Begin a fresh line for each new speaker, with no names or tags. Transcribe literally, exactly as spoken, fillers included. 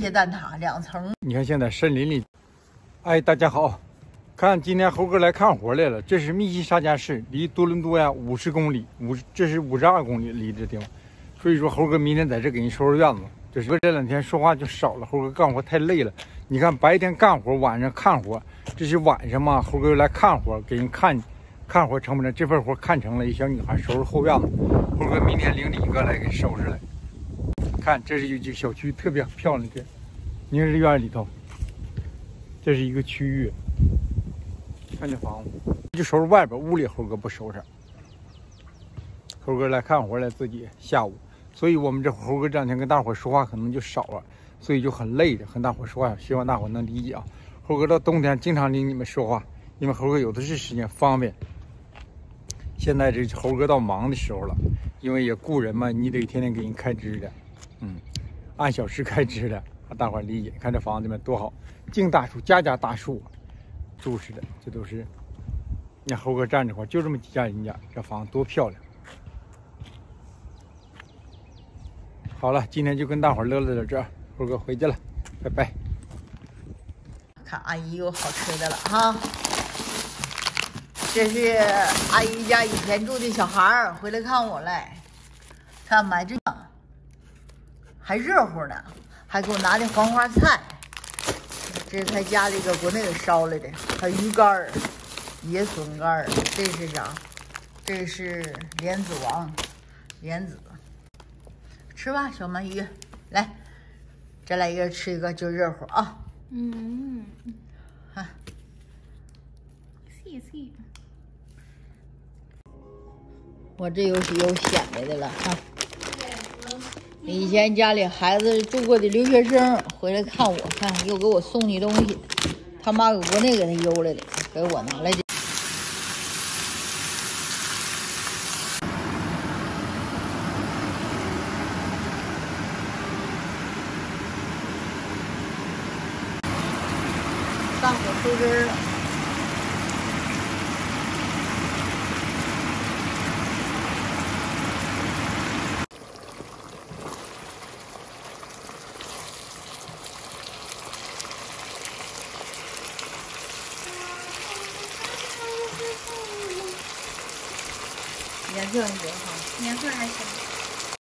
铁蛋挞两层。
你看现在森林里，哎，大家好，看今天猴哥来看活来了。这是密西沙加市，离多伦多呀五十公里，五这是五十二公里离这地方。所以说猴哥明天在这给你收拾院子。这是这两天说话就少了，猴哥干活太累了。你看白天干活，晚上看活，这是晚上嘛，猴哥又来看活，给人看。 看活成不成？这份活看成了，一小女孩收拾后院子。猴哥明天领李哥来给收拾来。看，这是一个小区，特别漂亮。这，你看这院里头，这是一个区域。看这房子，就收拾外边，屋里猴哥不收拾。猴哥来看活来，自己下午，所以我们这猴哥这两天跟大伙说话可能就少了，所以就很累的跟大伙说话，希望大伙能理解啊。猴哥到冬天经常领你们说话，因为猴哥有的是时间方便。 现在这猴哥到忙的时候了，因为也雇人嘛，你得天天给人开支的，嗯，按小时开支的，大伙理解。看这房子们多好，净大树，家家大树，住实的，这都是。你看猴哥站这块，就这么几家人家，这房子多漂亮。好了，今天就跟大伙乐乐到这儿，猴哥回去了，拜拜。
看阿姨有好吃的了哈。 这是阿姨家以前住的小孩儿回来看我来，看买这个还热乎呢，还给我拿的黄花菜，这是他家里个国内给烧来的，还有鱼干儿、野笋干儿，这是啥？这是莲子王，莲子，吃吧，小鳗鱼，来，再来一个吃一个就热乎啊。
嗯，
啊，
细细。
我这又是有显摆的了哈。以前家里孩子住过的留学生回来看我，看又给我送的东西，他妈搁国内给他邮来的，给我拿来的。大伙收汁儿了。 颜色很好，
颜色还行。